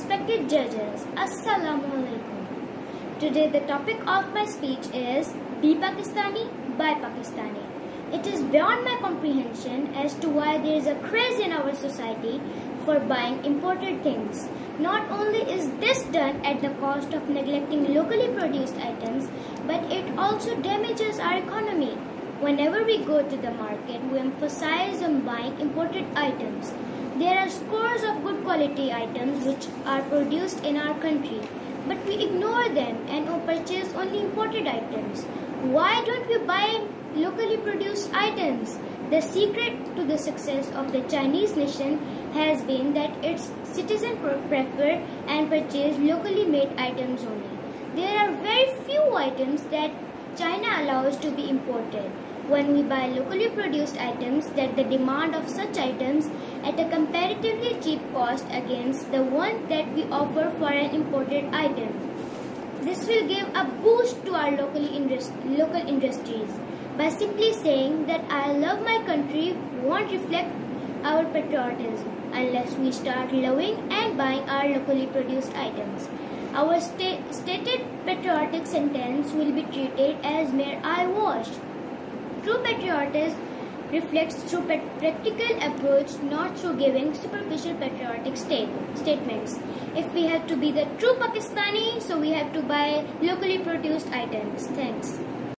respected judges, Assalamu alaikum. Today the topic of my speech is Be Pakistani, Buy Pakistani. It is beyond my comprehension as to why there is a craze in our society for buying imported things. Not only is this done at the cost of neglecting locally produced items, but it also damages our economy. Whenever we go to the market, we emphasize on buying imported items. There are scores of good quality items which are produced in our country, but we ignore them and purchase only imported items. Why don't we buy locally produced items? The secret to the success of the Chinese nation has been that its citizens prefer and purchase locally made items only. There are very few items that China allows to be imported. When we buy locally produced items, that the demand of such items at a comparatively cheap cost against the one that we offer for an imported item. This will give a boost to our local industries. By simply saying that I love my country won't reflect our patriotism unless we start loving and buying our locally produced items. Our stated patriotic sentence will be treated as mere eyewash. True patriotism reflects through practical approach, not through giving superficial patriotic statements. If we have to be the true Pakistani, so we have to buy locally produced items. Thanks.